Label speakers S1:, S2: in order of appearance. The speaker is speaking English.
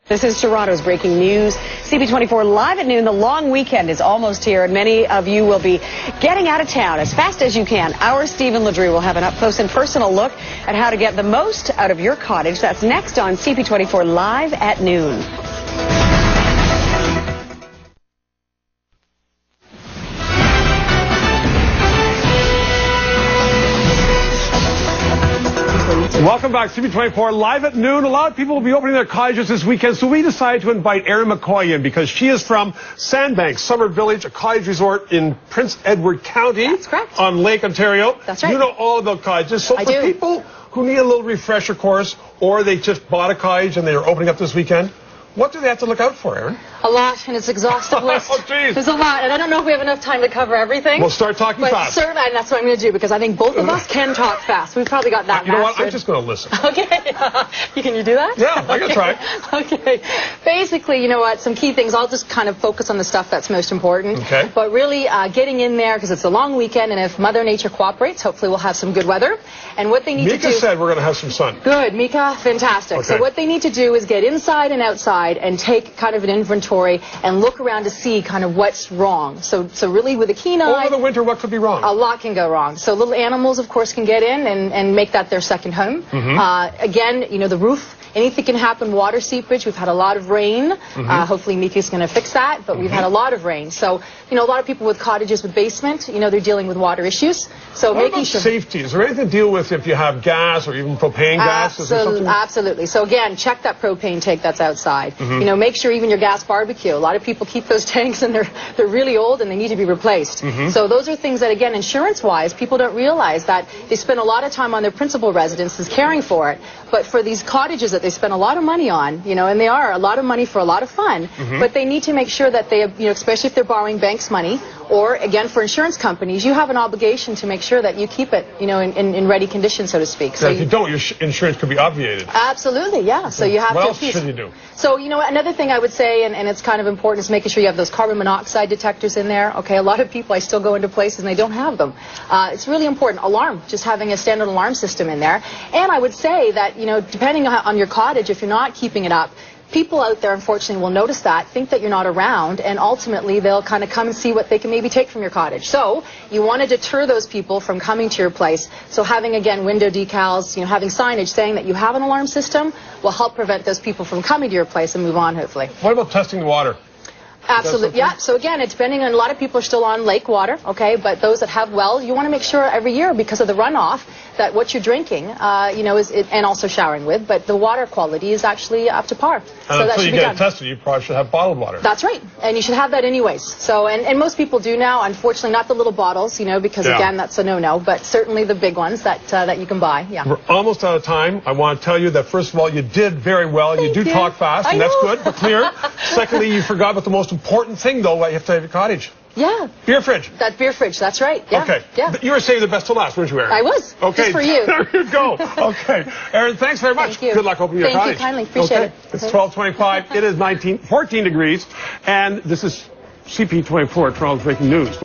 S1: This is Toronto's breaking news. CP24 live at noon. The long weekend is almost here, and many of you will be getting out of town as fast as you can. Our Stephen Ledru will have an up-close and personal look at how to get the most out of your cottage. That's next on CP24 live at noon.
S2: Welcome back, CP24 live at noon. A lot of people will be opening their cottages this weekend, so we decided to invite Erin McCoy in because she is from Sandbank Summer Village, a cottage resort in Prince Edward County.
S1: That's correct.
S2: On Lake Ontario.
S1: That's right.
S2: You know all about cottages. So for people who need a little refresher course, or they just bought a cottage and they're opening up this weekend, what do they have to look out for, Erin?
S3: A lot, and it's an exhaustive list.
S2: Oh, geez.
S3: There's a lot, and I don't know if we have enough time to cover everything.
S2: We'll start talking fast.
S3: Certainly, and that's what I'm going to do, because I think both of us can talk fast. We've probably got that
S2: You know what? I'm just going to listen.
S3: Okay. Can you do that?
S2: Yeah, I can try.
S3: Okay. Basically, you know what, some key things. I'll just kind of focus on the stuff that's most important.
S2: Okay.
S3: But really, getting in there, because it's a long weekend, and if Mother Nature cooperates, hopefully we'll have some good weather. And what they need to do...
S2: Mika said we're going to have some sun.
S3: Good, Mika, fantastic.
S2: Okay.
S3: So what they need to do is get inside and outside and take kind of an inventory and look around to see kind of what's wrong. So really with a keen eye...
S2: Over the winter, what could be wrong?
S3: A lot can go wrong. So little animals, of course, can get in and make that their second home. Again, you know, the roof, anything can happen. Water seepage, we've had a lot of rain. Hopefully Mika's going to fix that, but we've had a lot of rain. So, you know, a lot of people with cottages with basement, you know, they're dealing with water issues. So
S2: what
S3: making
S2: about
S3: sure...
S2: safety? Is there anything to deal with if you have gas or even propane gas? Is there something...
S3: Absolutely. So again, check that propane tank that's outside. You know, make sure even your gas barbecue. A lot of people keep those tanks and they're really old and they need to be replaced. So those are things that, again, insurance-wise, people don't realize that they spend a lot of time on their principal residences caring for it. But for these cottages that they spend a lot of money on, you know, and they are a lot of money for a lot of fun, but they need to make sure that they, you know, especially if they're borrowing banks' money, or again for insurance companies, you have an obligation to make sure that you keep it, you know, in ready condition, so to speak. So
S2: if you don't, your insurance could be obviated.
S3: Absolutely, yeah. So you have
S2: what
S3: to.
S2: What else should you do?
S3: So, you know, another thing I would say, and it's kind of important, is making sure you have those carbon monoxide detectors in there. Okay, a lot of people, I still go into places and they don't have them. It's really important. Alarm, just having a standard alarm system in there. And I would say that, you know, depending on your cottage, if you're not keeping it up, people out there, unfortunately, will notice that, think that you're not around, and ultimately they'll kind of come and see what they can maybe take from your cottage. So you want to deter those people from coming to your place. So having, again, window decals, you know, having signage saying that you have an alarm system will help prevent those people from coming to your place and move on, hopefully.
S2: What about testing the water?
S3: Absolutely, yeah. So again, it's depending on, a lot of people are still on lake water, okay, but those that have wells, you want to make sure every year, because of the runoff, that what you're drinking, you know, and also showering with, but the water quality is actually up to par.
S2: And
S3: so that
S2: until
S3: should
S2: you
S3: be
S2: get
S3: done.
S2: it tested, you probably should have bottled water.
S3: That's right, and you should have that anyways. So, and most people do now, unfortunately, not the little bottles, you know, because again, that's a no-no, but certainly the big ones that that you can buy, yeah.
S2: We're almost out of time. I want to tell you that, first of all, you did very well. You do talk fast, and that's good, but clear. Secondly, you forgot about the most important thing, though, that you have to have your cottage.
S3: Yeah.
S2: Beer fridge.
S3: That beer fridge, that's right. Yeah.
S2: Okay.
S3: Yeah.
S2: You were saving the best to last, weren't you, Erin?
S3: I was.
S2: Okay.
S3: Just for you.
S2: There you go. Okay. Erin, thanks very much.
S3: Thank you.
S2: Good luck opening your cottage.
S3: Thank you kindly. Appreciate it.
S2: It's 12:25. It is 14 degrees, and this is CP24, Toronto's Breaking News.